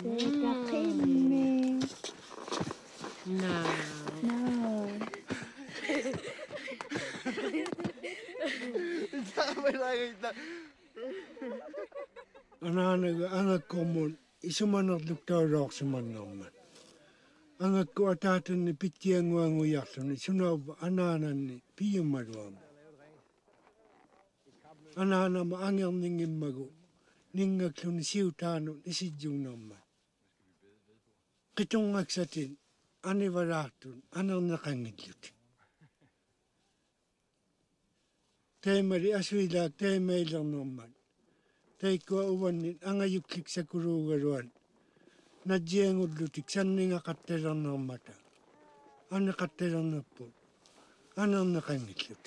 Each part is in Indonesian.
Kakiming. No. No. Ananaga angakomon isumanat luktauraqsumannerman. Angakku ataatanni pittianguanguyarluni sunauva anaananni piyumaluama. Anaanama angerninngimmagu ningakluni siutaanun isijjunnerman. Qitungaksatin anivaraartun anerneqangillut. Taimari asuilaak taimailernerman. Taikkua uvannin angajukliksakuruugaluan. Najjiangullutik sanninga qattalernermata. Anneqattalernerput. Anerneqangillut.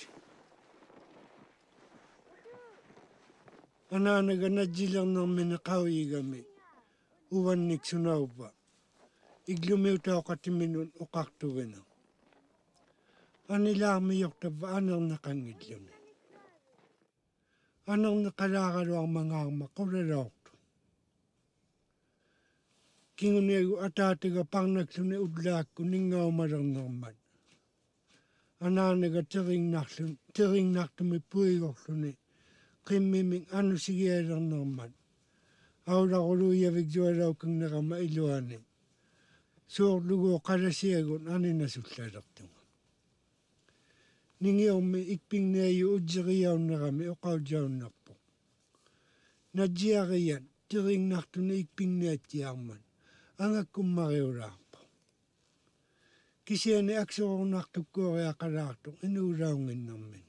Anaanaga najjilernermine qauigami. Uvannik sunauva. Iglumiutauqatiminun uqartuvina. Anilaarmiyortava anerneqangilluni. Anerneqalaaqaluarmangaarma qulalaortu. Kinguniagu ataataga parnaksluni ullaakku ningaumalernerman. Anaanaga terinnartumi puigorluni qimmiming anusigialernerman. Aulaquluuyavik sualaukangnerama iluani. Suurlugu qalasiagun aninasullalertunga. Ningiormi ikpingniayu ujjeriaunnerami uqaujaunnarpu. Najjiarian terinnartuni ikpingniatiarman. Angakkummariulaarpu. Kisiani aksorunartukkuoriaqalaartu inuulaunginnermini.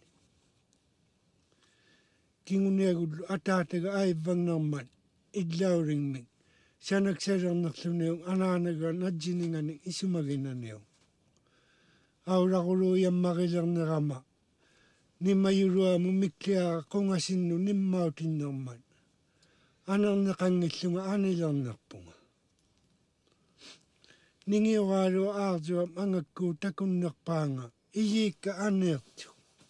Kinguniagullu ataataga aivvangnerman illauringming. Sanaksalernerluniung anaanaga najjiningani isumaginaniung. Aulaquluuyammaqilernerama. Nimmayuluamu mikliaqa qungasinnu nimmautinnerman. Anerneqangillunga anilernerpunga. Ningioraalu aartuam angakku takunnerpaanga. Iyiikka aneertu.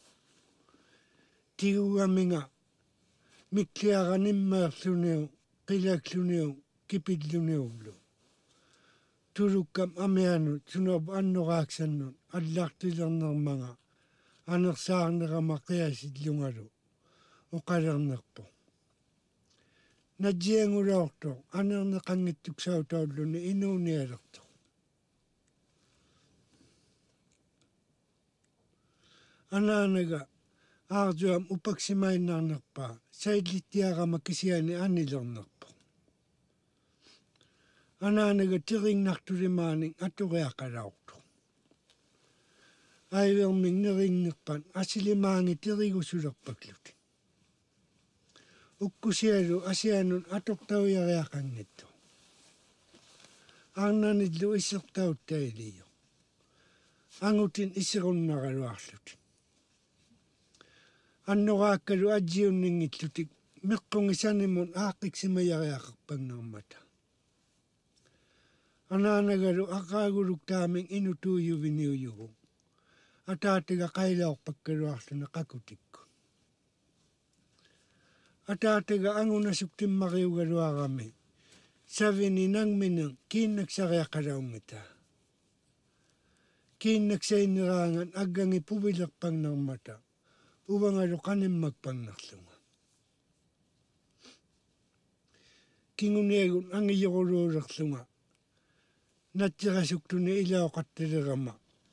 Tigugaminga. Mikliaqa nimmaerluniung. Qilakluniung. Kipilluniullu. Turukkam amianut sunab annoqaaksannun allartilernermanga anersaarnerama qiasillungalu uqalernerpu. Najjiangulaortu anerneqangittuksautaulluni inuunialertu. Anaanaga aartuam upaksimainnaarnerpaa saillittiarama kisiani anilernerpu. Anaanaga terinnartulimaaning aturiaqalaortu. Aiverming neringnerpan asilimaangi terigusulerpaklut. Ukkusialu asianun atortaujariaqangittu. Arnanillu isertauttailiyo. Angutin iserunnaraluarlut. Annoraakkalu ajjiunningitlutik meqqungisanimun aaqiksimayariaqarpangnermata. Anaanagalu aqaaguluktaaming inutuuyuviniuyugu. Ataataga qailaorpakkaluarluna qakutikku. Ataataga angunasuktimmariugaluarami. Savini nangminen kiinnaksariaqalaungita. Kiinnaksainneraangan aggangi puvilerpangnermata. Uvangalu qanimmakpangnerlunga. Kinguniagun angijoruluulerlunga. Natsirasuktuni ilauqattalerama.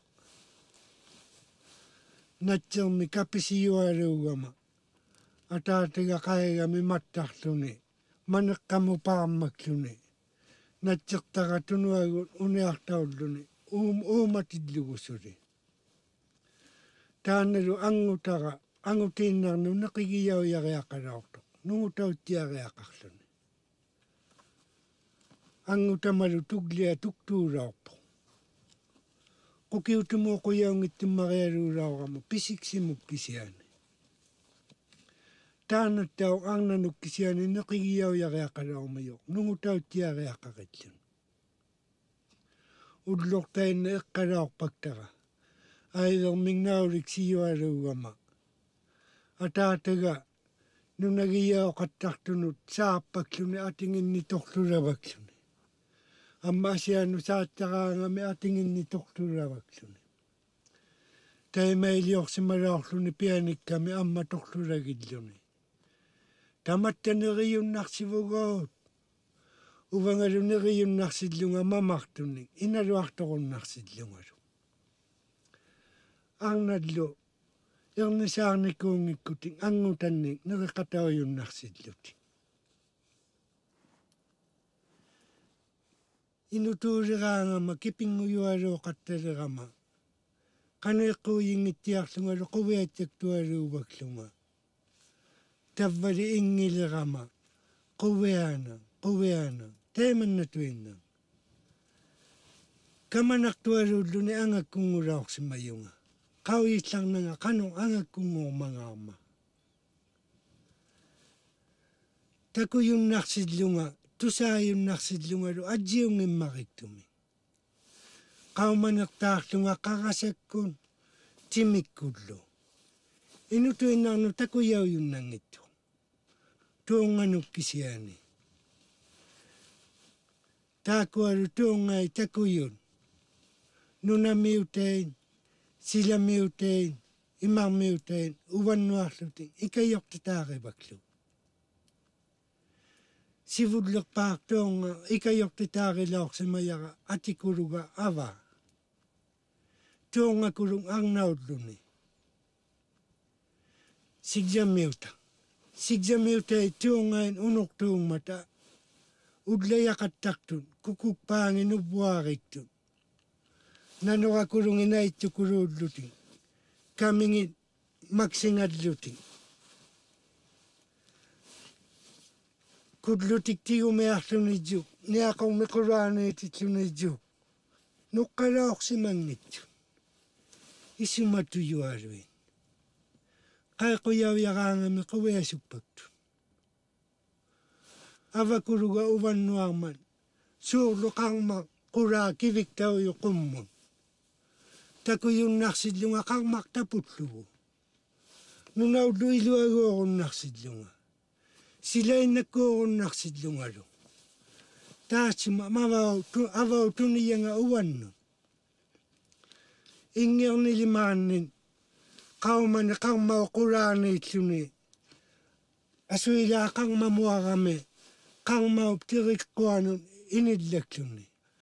Natsermi kapisiyualuugama. Ataataga qaigami mattarluni. Maneqqamu paammakluni. Natsertaqa tunuagun uniartaulluni. Uumatillugusuli. Taanalu angutaqa angutiinnarnu neqigiyaujariaqalaortu. Nungutautiariaqarluni. Angutamalu tuglia tuktuulaorpu. Qukiutumuuquyaungittummarialuulaorama pisiksimukkisiani. Taanattau arnanukkisiani neqigiyaujariaqalaormayoq nungutautiariaqaqitllun. Ullortainna eqqalaorpaktara. Aivermingnaulik siyualuugama. Ataataga nunagiyauqattartunut saappakluni atinginni torlulavakluni. Amma asianu saattaqaangami atinginni torlulavaksuni. Taimailiorsimalaorluni pianikkami amma torlulagilluni. Tamattaneriunnarsivugaut. Uvangaluneriunnarsidlunga mamartunik. Inaluartorunnarsidlungalu. Arnallu ernisaarnikuungikkutik angutannik neriqatauyunnarsidluti. Inutuuliraangama kipinguyualuoqattalerama. Qaneeqquuyingittiarlungalu quviatjaktualuuvaklunga. Tavvali ingilirama. Quviana. Teemannatuinna. Kamanartualuulluni angakkungulaorsimayunga. Qauyillarnanga qanu angakkunguormangaarma. Takuyunnarsidlunga. Tusaayunnarsidlungalu ajiungimmarriktumi. Qaumanertaarlunga qarasakkun timikkullu. Inutuinnaarnu takuyauyunnangittu. Tuunganukkisiani. Taakualu tuungai takuyun. Nunamiutein, silamiutein, imarmiutein, uvannuarlutin, ikajortitaarivaklu. Sivudlerpaartuunga ikajortitaarilaorsimayara atikuluga ava. Tuunga kulung arnaulluni. Sigjamiutai tuungain unortuungmata. Udlayaqattartun kukukpaangin upuariktun. Nanorakulung inaittukuluullutin. Kamingin maksingallutin. Kudlutik tigumearluniju, niaqormiqulaaniititluniju. Nuqqalaorsimangittu. Isumatuyualuin. Qaiquyauyaraangami quviasuppaktu. Avakuluga uvannuarman. Suurluqarma qulaa kiviktauyu qummun. Takuyunnarsidlunga qarmartapullugu. Nunaullu iluaguorunnarsidlunga. Silainakkuorunnarsidlungalu. Taatsima avau tuniyanga uvannu. Ingernilimaannin qaumani qarmau qulaaniitluni. Asuilaa qarmamuarame qarmau ptirikkuanun inillakkluni.